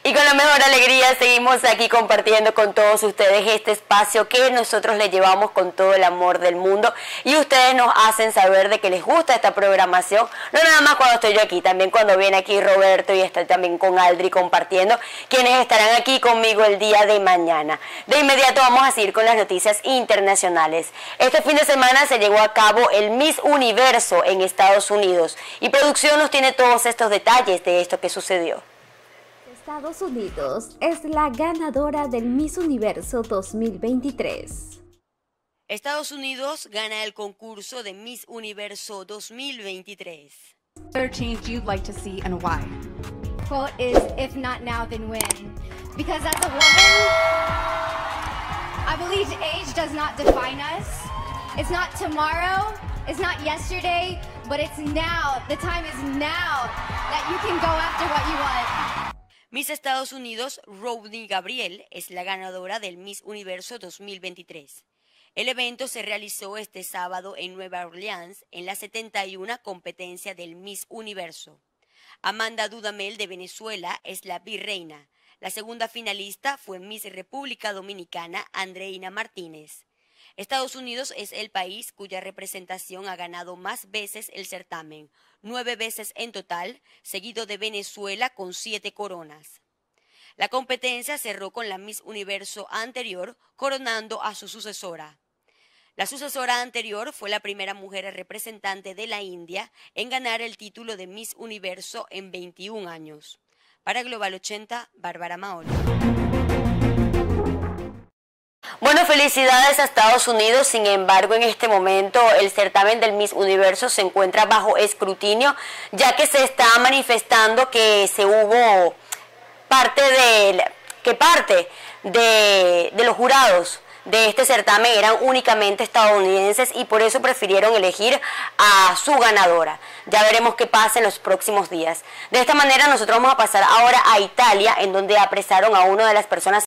Y con la mejor alegría seguimos aquí compartiendo con todos ustedes este espacio que nosotros les llevamos con todo el amor del mundo y ustedes nos hacen saber de que les gusta esta programación, no nada más cuando estoy yo aquí, también cuando viene aquí Roberto y está también con Aldri compartiendo, quienes estarán aquí conmigo el día de mañana. De inmediato vamos a seguir con las noticias internacionales. Este fin de semana se llevó a cabo el Miss Universo en Estados Unidos y producción nos tiene todos estos detalles de esto que sucedió. Estados Unidos es la ganadora del Miss Universo 2023. Estados Unidos gana el concurso de Miss Universo 2023. Other change you'd like to see and why? Quote is, if not now, then when? Because as a woman, I believe age does not define us. It's not tomorrow, it's not yesterday, but it's now. The time is now that you can go after what you want. Miss Estados Unidos, Rodney Gabriel, es la ganadora del Miss Universo 2023. El evento se realizó este sábado en Nueva Orleans en la 71 competencia del Miss Universo. Amanda Dudamel de Venezuela es la virreina. La segunda finalista fue Miss República Dominicana, Andreina Martínez. Estados Unidos es el país cuya representación ha ganado más veces el certamen, 9 veces en total, seguido de Venezuela con 7 coronas. La competencia cerró con la Miss Universo anterior, coronando a su sucesora. La sucesora anterior fue la primera mujer representante de la India en ganar el título de Miss Universo en 21 años. Para Global 80, Bárbara Maol. Bueno, felicidades a Estados Unidos. Sin embargo, en este momento el certamen del Miss Universo se encuentra bajo escrutinio, ya que se está manifestando que se hubo parte de los jurados de este certamen eran únicamente estadounidenses y por eso prefirieron elegir a su ganadora. Ya veremos qué pasa en los próximos días. De esta manera nosotros vamos a pasar ahora a Italia, en donde apresaron a una de las personas